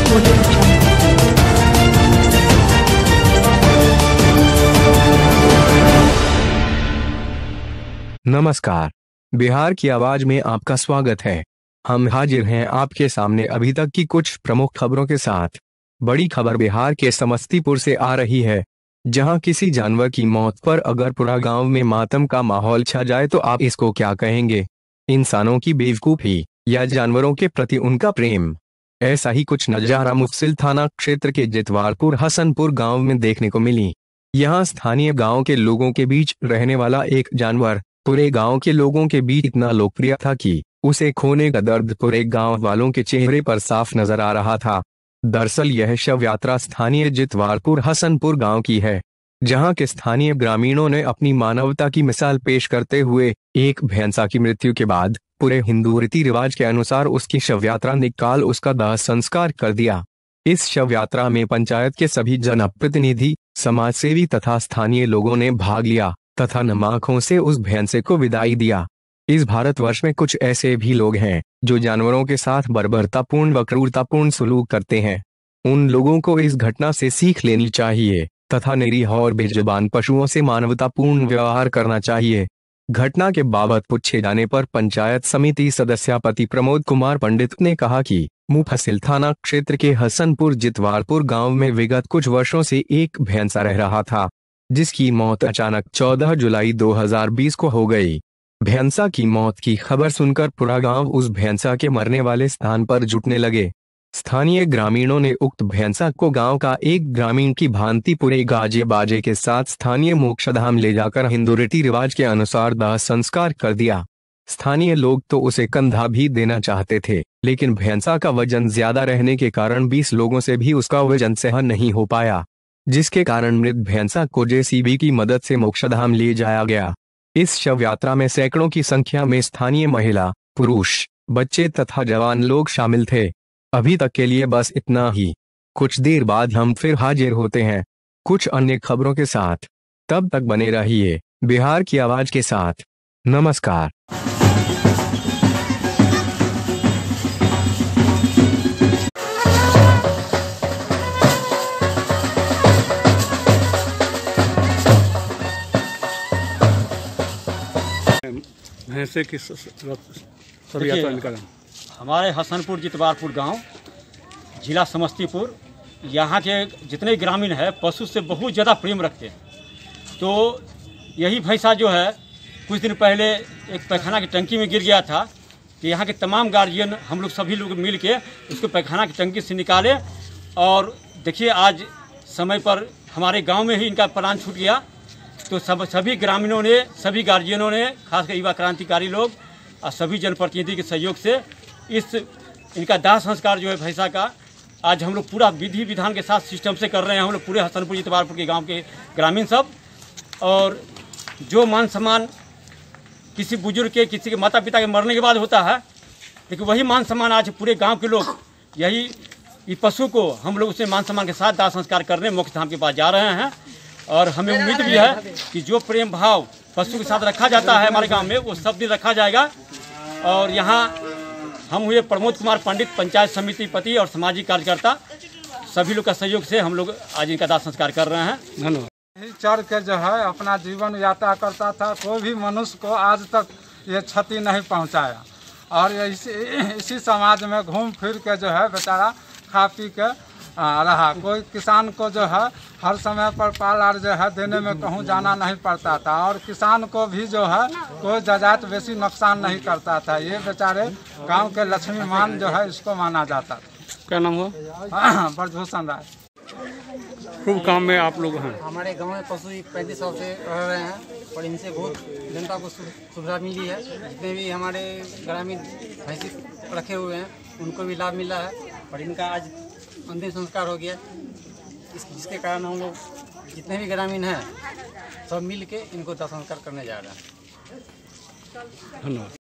नमस्कार, बिहार की आवाज में आपका स्वागत है। हम हाजिर हैं आपके सामने अभी तक की कुछ प्रमुख खबरों के साथ। बड़ी खबर बिहार के समस्तीपुर से आ रही है, जहां किसी जानवर की मौत पर अगर पूरा गांव में मातम का माहौल छा जाए तो आप इसको क्या कहेंगे? इंसानों की बेवकूफी या जानवरों के प्रति उनका प्रेम? ऐसा ही कुछ नजारा मुफस्सिल थाना क्षेत्र के जितवारपुर हसनपुर गांव में देखने को मिली। यहाँ स्थानीय गांव के लोगों के बीच रहने वाला एक जानवर पूरे गांव के लोगों के बीच इतना लोकप्रिय था कि उसे खोने का दर्द पूरे गांव वालों के चेहरे पर साफ नजर आ रहा था। दरअसल यह शव यात्रा स्थानीय जितवारपुर हसनपुर गांव की है, जहां के स्थानीय ग्रामीणों ने अपनी मानवता की मिसाल पेश करते हुए एक भैंसा की मृत्यु के बाद पूरे हिंदू रीति रिवाज के अनुसार उसकी शव यात्रा निकाल उसका दाह संस्कार कर दिया। इस शव यात्रा में पंचायत के सभी जनप्रतिनिधि, समाजसेवी तथा स्थानीय लोगों ने भाग लिया तथा नम आंखों से उस भैंसे को विदाई दिया। इस भारतवर्ष में कुछ ऐसे भी लोग हैं जो जानवरों के साथ बर्बरतापूर्ण व क्रूरतापूर्ण सलूक करते हैं। उन लोगों को इस घटना से सीख लेनी चाहिए तथा निरीह और बेजुबान पशुओं से मानवतापूर्ण व्यवहार करना चाहिए। घटना के बाबत पूछे जाने पर पंचायत समिति सदस्यपति प्रमोद कुमार पंडित ने कहा कि मुफस्सिल थाना क्षेत्र के हसनपुर जितवारपुर गांव में विगत कुछ वर्षों से एक भैंसा रह रहा था, जिसकी मौत अचानक 14 जुलाई 2020 को हो गई। भैंसा की मौत की खबर सुनकर पूरा गांव उस भैंसा के मरने वाले स्थान पर जुटने लगे। स्थानीय ग्रामीणों ने उक्त भैंसा को गांव का एक ग्रामीण की भांति पूरे गाजे बाजे के साथ स्थानीय मोक्षधाम ले जाकर हिंदू रीति रिवाज के अनुसार दाह संस्कार कर दिया। स्थानीय लोग तो उसे कंधा भी देना चाहते थे, लेकिन भैंसा का वजन ज्यादा रहने के कारण 20 लोगों से भी उसका वजन सहन नहीं हो पाया, जिसके कारण मृत भैंसा को जेसीबी की मदद से मोक्षधाम ले जाया गया। इस शव यात्रा में सैकड़ों की संख्या में स्थानीय महिला, पुरुष, बच्चे तथा जवान लोग शामिल थे। अभी तक के लिए बस इतना ही। कुछ देर बाद हम फिर हाजिर होते हैं कुछ अन्य खबरों के साथ। तब तक बने रहिए बिहार की आवाज के साथ। नमस्कार। भैंसे की सब यात्रा निकाला। हमारे हसनपुर जितवारपुर गांव, जिला समस्तीपुर, यहाँ के जितने ग्रामीण हैं पशु से बहुत ज़्यादा प्रेम रखते हैं। तो यही भैंसा जो है कुछ दिन पहले एक पैखाना की टंकी में गिर गया था, कि यहाँ के तमाम गार्जियन हम लोग सभी लोग मिल के उसको पैखाना की टंकी से निकाले। और देखिए आज समय पर हमारे गाँव में ही इनका प्राण छूट गया। तो सभी ग्रामीणों ने, सभी गार्जियनों ने, खासकर युवा क्रांतिकारी लोग और सभी जनप्रतिनिधि के सहयोग से इनका दाह संस्कार जो है भैंसा का आज हम लोग पूरा विधि विधान के साथ सिस्टम से कर रहे हैं। हम लोग पूरे हसनपुर जितवारपुर के गांव के ग्रामीण सब, और जो मान सम्मान किसी बुजुर्ग के, किसी के माता पिता के मरने के बाद होता है, लेकिन वही मान सम्मान आज पूरे गाँव के लोग यही पशु को हम लोग उसे मान सम्मान के साथ दाह संस्कार करने मोक्षधाम के पास जा रहे हैं। और हमें उम्मीद भी है कि जो प्रेम भाव पशु के साथ रखा जाता है हमारे गांव में, वो सब दिन रखा जाएगा। और यहाँ हम हुए प्रमोद कुमार पंडित, पंचायत समिति पति और सामाजिक कार्यकर्ता, सभी लोग का सहयोग से हम लोग आज इनका दाह संस्कार कर रहे हैं। धन्यवाद। चढ़ के जो है अपना जीवन यात्रा करता था, कोई भी मनुष्य को आज तक ये क्षति नहीं पहुँचाया। और इसी समाज में घूम फिर के जो है बेचारा खा पी के रहा। कोई किसान को जो है हर समय पर पाल आर जो है देने में कहूँ जाना नहीं पड़ता था, और किसान को भी जो है कोई जायदाद बेसी नुकसान नहीं करता था। ये बेचारे गांव के लक्ष्मीमान जो है इसको माना जाता था। क्या नाम हुआ? ब्रजभूषण राय। खूब काम में आप लोग हैं। हमारे गांव में पशु 35 साल से रह रहे हैं और इनसे बहुत जनता को सुविधा मिली है। जितने भी हमारे ग्रामीण भैंसी रखे हुए हैं उनको भी लाभ मिला है, और इनका आज अंतिम संस्कार हो गया, जिसके कारण हम लोग जितने भी ग्रामीण हैं सब मिल के इनको दाह संस्कार करने जा रहे हैं। धन्यवाद।